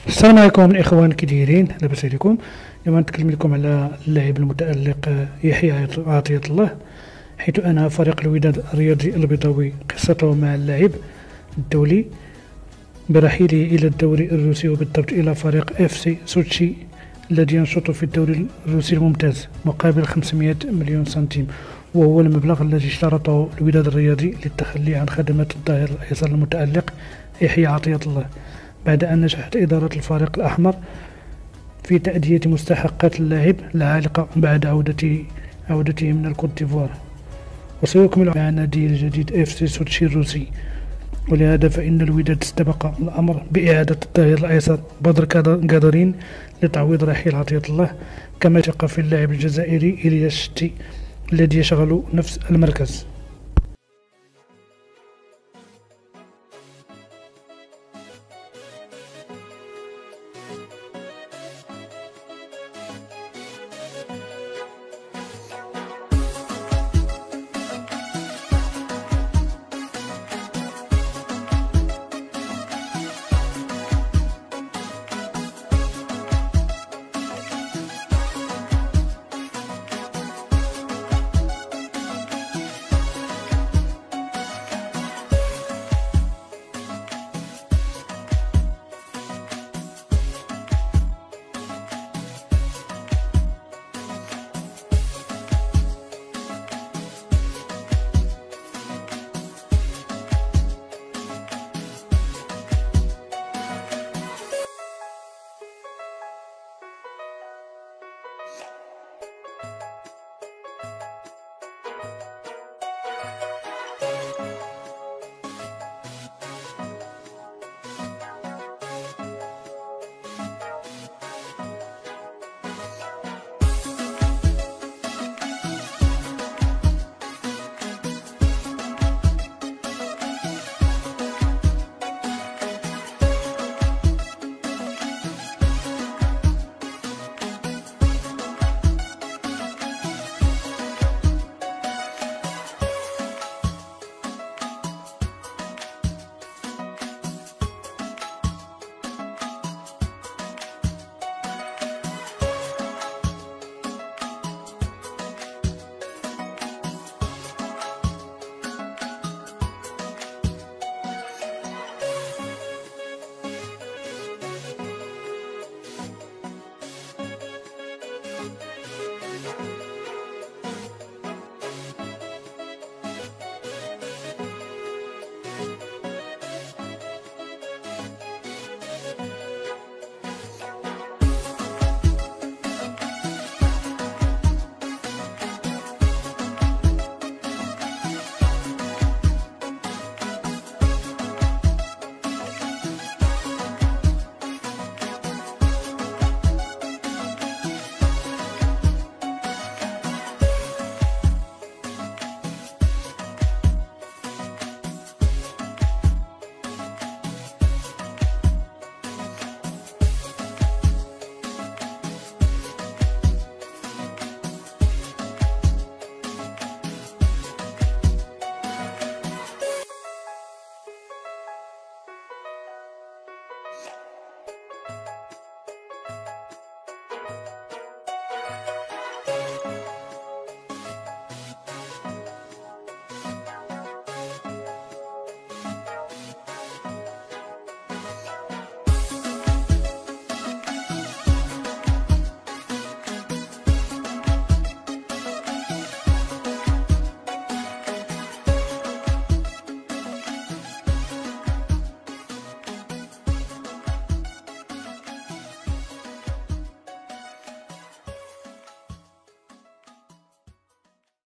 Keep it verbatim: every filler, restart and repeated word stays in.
السلام عليكم الاخوان، كي دايرين؟ لاباس عليكم؟ اليوم نتكلم لكم على اللاعب المتالق يحيى عطية الله، حيث انهى فريق الوداد الرياضي البيضاوي قصته مع اللاعب الدولي برحيله الى الدوري الروسي، وبالضبط الى فريق اف سي سوتشي الذي ينشط في الدوري الروسي الممتاز مقابل خمسمائة مليون سنتيم، وهو المبلغ الذي اشترطه الوداد الرياضي للتخلي عن خدمات الظهير الايسر المتالق يحيى عطية الله، بعد أن نجحت إدارة الفريق الأحمر في تأدية مستحقات اللاعب العالقة بعد عودته عودته من الكوت ديفوار. وسيكمل مع ناديه الجديد اف سي سوتشي الروسي، ولهذا فإن الوداد استبق الأمر بإعادة الظهير الأيسر بدر قادرين لتعويض رحيل عطية الله، كما ثق في اللاعب الجزائري إلياس شتي الذي يشغل نفس المركز.